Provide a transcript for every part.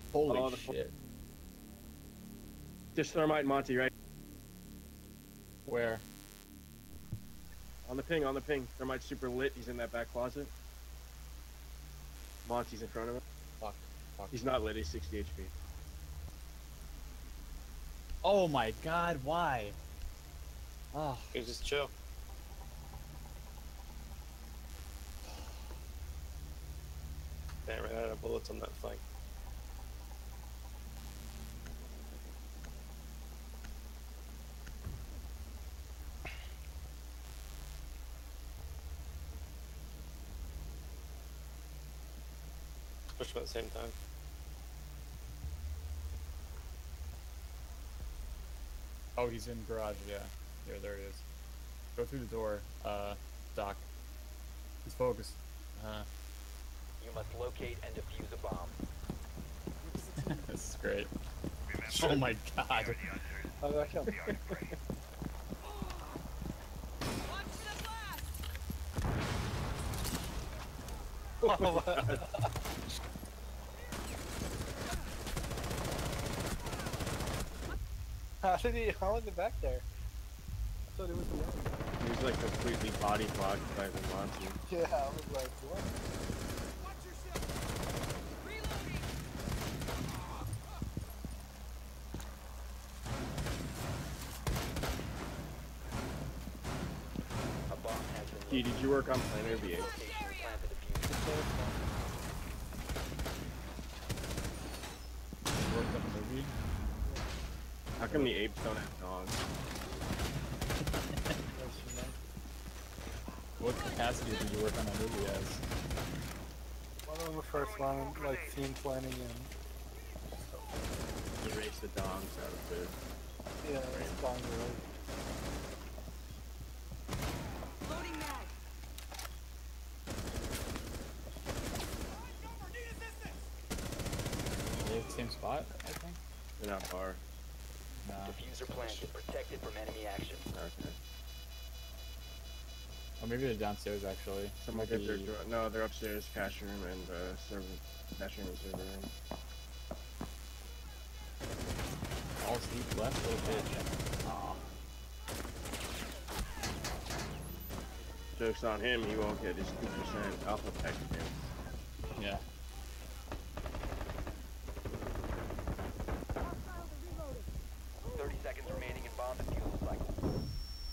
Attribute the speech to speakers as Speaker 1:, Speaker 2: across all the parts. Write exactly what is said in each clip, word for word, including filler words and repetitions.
Speaker 1: Holy
Speaker 2: Oh, the
Speaker 1: shit.
Speaker 2: Just thermite Monty, right?
Speaker 1: Where?
Speaker 2: On the ping, on the ping. Thermite's super lit. He's in that back closet. Monty's in front of him.
Speaker 1: Fuck. Fuck.
Speaker 2: He's not lit. He's sixty H P.
Speaker 1: Oh my god, why? Oh.
Speaker 3: You just chill. Damn, I ran out of bullets on that flank. Push them at the same time.
Speaker 1: Oh, he's in garage, yeah. There, there it is. Go through the door, uh, Doc. He's focused. Uh,
Speaker 4: You must locate and defuse a bomb.
Speaker 1: this is great. Oh my god.
Speaker 5: Oh, that killed. How did he? How was it back there? I thought it was the end.
Speaker 2: He was like completely body blocked by the Monty.
Speaker 5: Yeah, I was like, what?
Speaker 4: A bomb has been
Speaker 2: Key, did you work on Planar V eight?
Speaker 4: located. Plant the diffuser.
Speaker 1: Worked on the movie.
Speaker 2: How come the apes don't have dogs?
Speaker 1: What capacity did you work on that movie as?
Speaker 5: One of the first one, like scene planning and
Speaker 2: Erase the dogs out of the...
Speaker 5: yeah, it's long away.
Speaker 1: They have the same spot, I think?
Speaker 2: They're not bar.
Speaker 1: No.
Speaker 4: Diffuser planted. Protected from enemy action.
Speaker 2: Okay.
Speaker 1: Or maybe they're downstairs, actually.
Speaker 2: Someone
Speaker 1: Might
Speaker 2: get their
Speaker 1: be-
Speaker 2: door. No, they're upstairs, cash room and uh, server. Cash room and server room.
Speaker 1: All sleep left, little bitch. Aw.
Speaker 2: Joke's on him, he won't get his two percent alpha pack again.
Speaker 1: Yeah.
Speaker 4: thirty seconds remaining in bomb defusal cycle.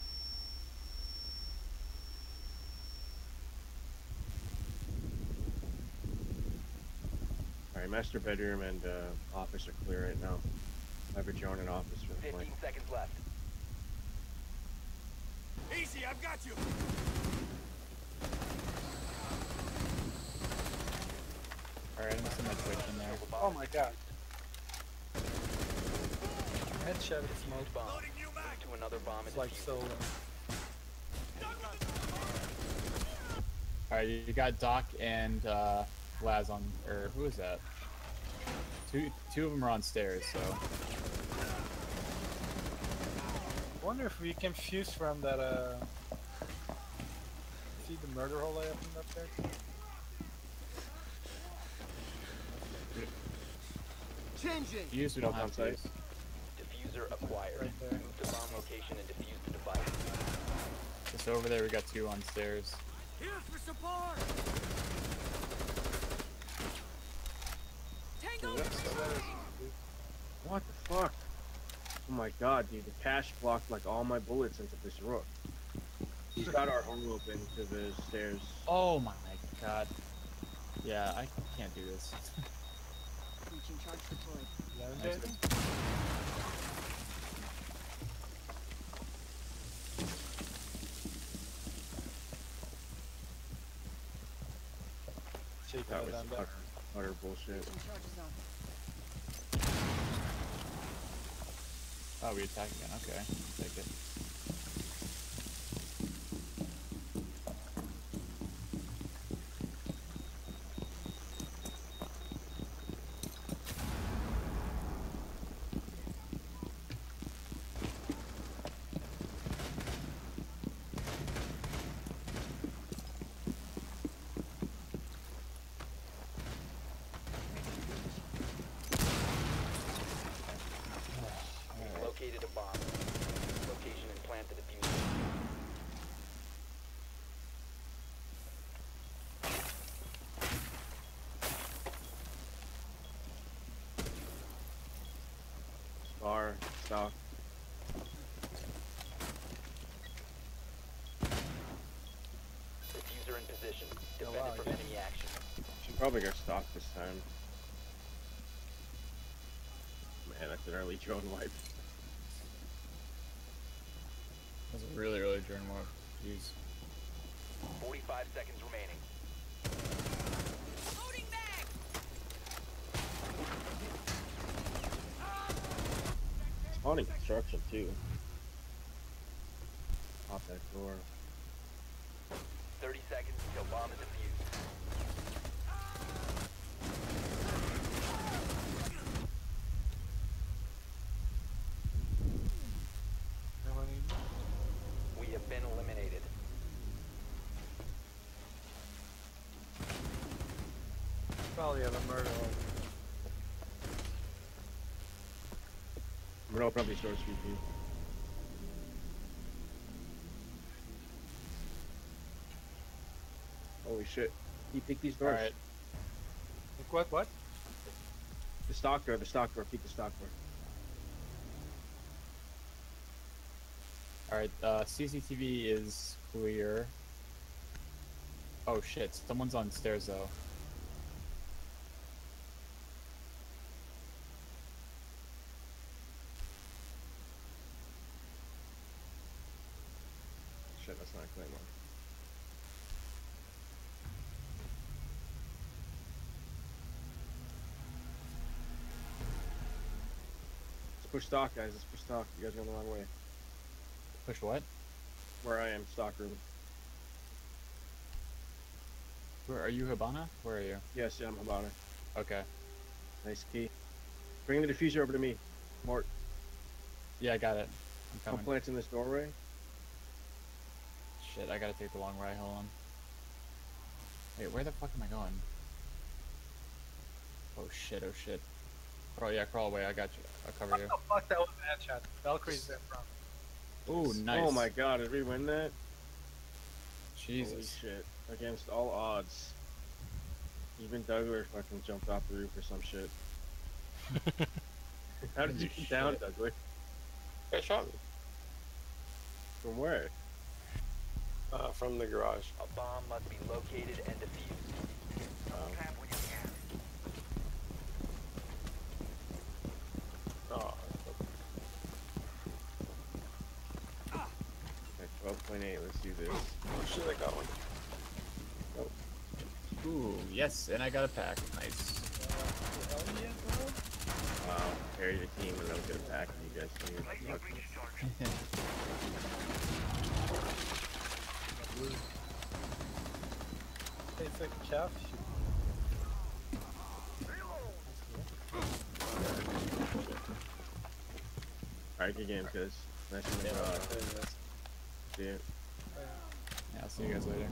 Speaker 2: Alright, master bedroom and uh, office are clear right now. Leverage on an office for the flank.
Speaker 4: fifteen seconds left.
Speaker 6: Easy, I've got you.
Speaker 1: Alright, I'm just gonna switch in there.
Speaker 5: Oh my god. Headshot of smoke.
Speaker 4: Defused bomb.
Speaker 6: Loading new mag.
Speaker 4: Move to another bomb and
Speaker 5: It's like
Speaker 4: defuse.
Speaker 5: so. Uh,
Speaker 1: Alright, you got Doc and uh, Laz on, or who is that? Two, two of them are on stairs, so.
Speaker 5: I wonder if we can fuse from that. Uh, see the murder hole I opened up there?
Speaker 6: Changing.
Speaker 1: Use, we don't
Speaker 2: Both
Speaker 1: have
Speaker 2: on
Speaker 1: to
Speaker 2: site.
Speaker 1: use.
Speaker 4: Diffuser acquired.
Speaker 5: Right there.
Speaker 4: Move to bomb location and defuse the device.
Speaker 1: Just over there, we got two on stairs.
Speaker 6: Here for support.
Speaker 2: What the fuck? Oh my god, dude, the cash blocked like all my bullets into this rook. He's got our hole open to the stairs.
Speaker 1: Oh my god. Yeah, I can't do this.
Speaker 7: Breaching charge deployed.
Speaker 5: Yeah,
Speaker 1: Nice.
Speaker 5: okay. Shaking
Speaker 2: That
Speaker 5: it
Speaker 2: was
Speaker 5: down
Speaker 2: utter,
Speaker 5: there.
Speaker 2: utter bullshit.
Speaker 7: Breaching charges on.
Speaker 1: Oh, we attack again. Okay, take it.
Speaker 2: car stock.
Speaker 4: Diffuser in position.
Speaker 5: Oh,
Speaker 4: Defend
Speaker 5: wow,
Speaker 4: it from
Speaker 5: yeah.
Speaker 4: enemy action.
Speaker 2: Should probably go stock this time. Man, that's an early drone wipe.
Speaker 1: That's a really early drone wipe. Jeez.
Speaker 4: forty-five seconds remaining.
Speaker 6: Loading back!
Speaker 2: Spawning construction too. Pop that door.
Speaker 4: thirty seconds until bomb is defused.
Speaker 5: No one in-
Speaker 4: We have been eliminated.
Speaker 5: Probably have a murder on.
Speaker 2: I'm gonna open up these doors for you, Pete. Holy shit. You take these doors.
Speaker 1: Alright.
Speaker 5: Like what? What?
Speaker 2: The stock door, the stock door, peek the stock door.
Speaker 1: Alright, uh, C C T V is clear. Oh shit, someone's on stairs though.
Speaker 2: Shit, that's not a claymore. Let's push stock, guys. Let's push stock. You guys are going the wrong way.
Speaker 1: Push what?
Speaker 2: Where I am, stock room.
Speaker 1: Where are you, Hibana? Where are you?
Speaker 2: Yes, yeah, I'm about it.
Speaker 1: Okay.
Speaker 2: Nice key. Bring the diffuser over to me. Mort,
Speaker 1: Yeah, I got it. I'm
Speaker 2: I'm
Speaker 1: coming.
Speaker 2: planting this doorway.
Speaker 1: Shit, I gotta take the long way. Hold on. Wait, where the fuck am I going? Oh shit, oh shit. Crawl, yeah, crawl away. I got you. I'll cover you.
Speaker 5: What the fuck? That was a headshot. Valkyrie's there from.
Speaker 1: Ooh, nice.
Speaker 2: Oh my god, did we win that? Holy
Speaker 1: Jesus.
Speaker 2: shit. Against all odds. Even Douglas fucking jumped off the roof or some shit. How did you get down,
Speaker 1: Shit.
Speaker 2: Douglas?
Speaker 3: Guy shot me.
Speaker 2: From where?
Speaker 3: Uh, from the garage.
Speaker 4: A bomb must be located and defused.
Speaker 2: Oh.
Speaker 3: Oh,
Speaker 2: Okay, twelve point eight, let's do this.
Speaker 3: oh shit, I got one.
Speaker 1: Ooh, yes, and I got a pack. Nice.
Speaker 2: Wow, carry the team and I'll get a pack and you guys can use it.
Speaker 5: Tastes like a chef.
Speaker 2: Alright, good game, guys. Nice to meet you. Uh, see you.
Speaker 1: Yeah, I'll see you guys later.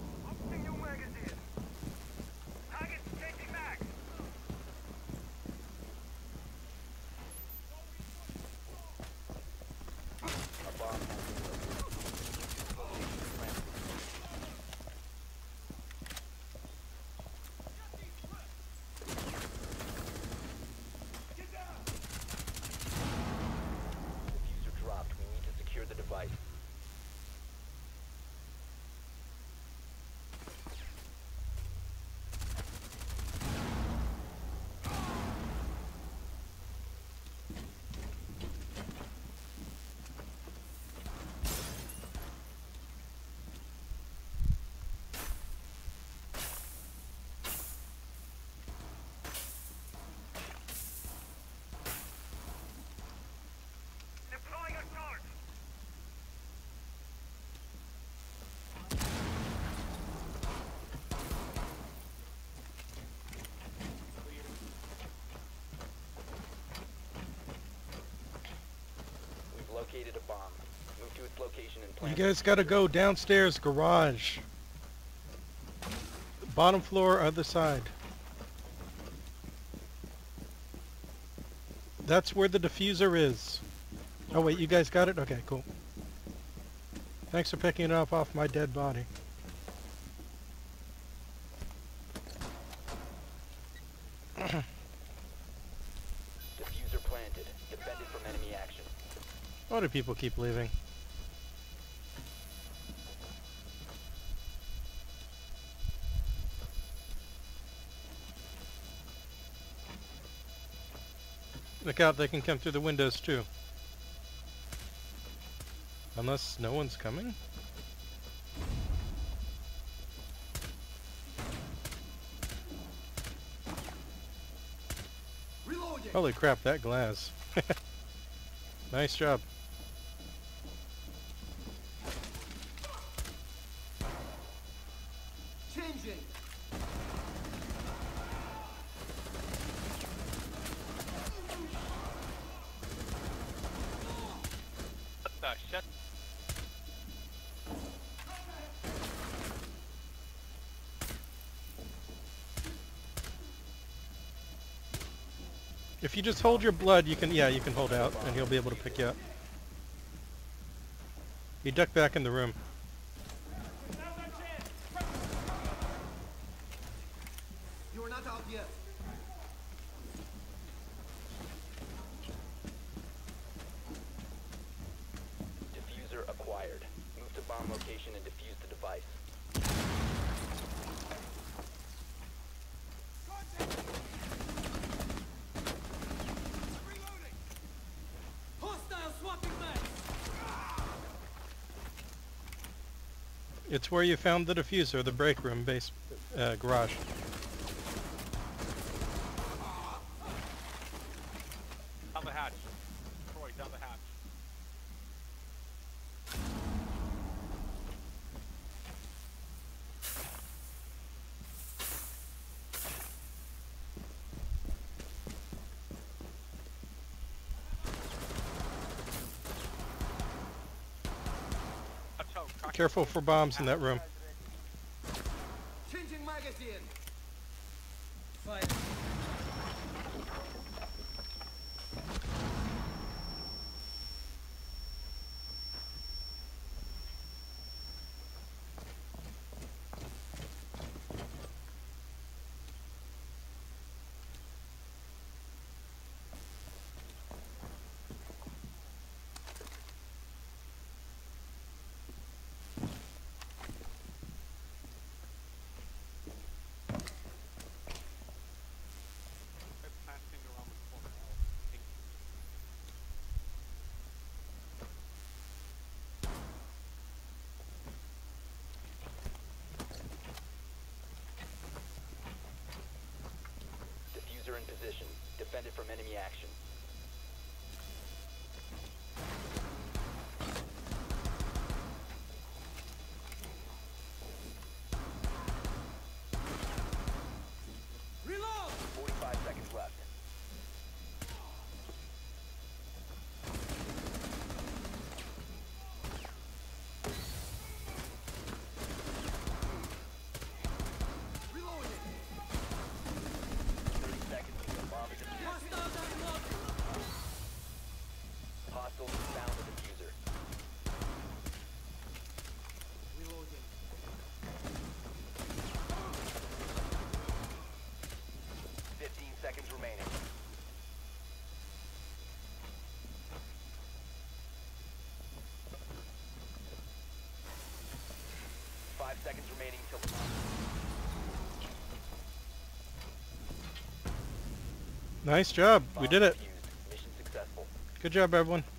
Speaker 4: A bomb has been located. Diffuser dropped. We need to secure the device. We've located a bomb. Move to its location and
Speaker 8: You
Speaker 4: plant.
Speaker 8: guys gotta go downstairs, garage. Bottom floor, other side. That's where the diffuser is. Oh wait, you guys got it? Okay, cool. Thanks for picking it up off my dead body.
Speaker 4: Diffuser planted. planted. Defend it from enemy action.
Speaker 8: Why do people keep leaving? Look out, they can come through the windows too. Unless no one's coming?
Speaker 6: Reloading.
Speaker 8: Holy crap, that glass. Nice job.
Speaker 6: Changing.
Speaker 3: What the shit?
Speaker 8: If you just hold your blood, you can, yeah, you can hold out, and he'll be able to pick you up. You duck back in the room.
Speaker 6: You are not out yet.
Speaker 4: Diffuser acquired. Move to bomb location and defuse the device.
Speaker 6: Reloading. Hostile swapping mags.
Speaker 8: It's where you found the diffuser, the break room, base, uh, garage.
Speaker 3: Down the hatch. Troy, down the hatch. Watch out, crack-
Speaker 8: Careful for bombs in that room.
Speaker 6: Changing magazine. Fire.
Speaker 3: planting around the corner. Pink.
Speaker 4: Diffuser in position. Defend it from enemy action.
Speaker 6: Reload.
Speaker 4: forty-five seconds left.
Speaker 6: Reloading.
Speaker 4: thirty seconds until the bomb is defused.
Speaker 6: Hostiles unlocked.
Speaker 4: Hostiles have found the diffuser.
Speaker 6: Reloading.
Speaker 4: fifteen seconds remaining. Five seconds remaining until the bomb.
Speaker 8: Nice job. We
Speaker 4: Bomb
Speaker 8: did it.
Speaker 4: defused. Mission successful.
Speaker 8: Good job, everyone.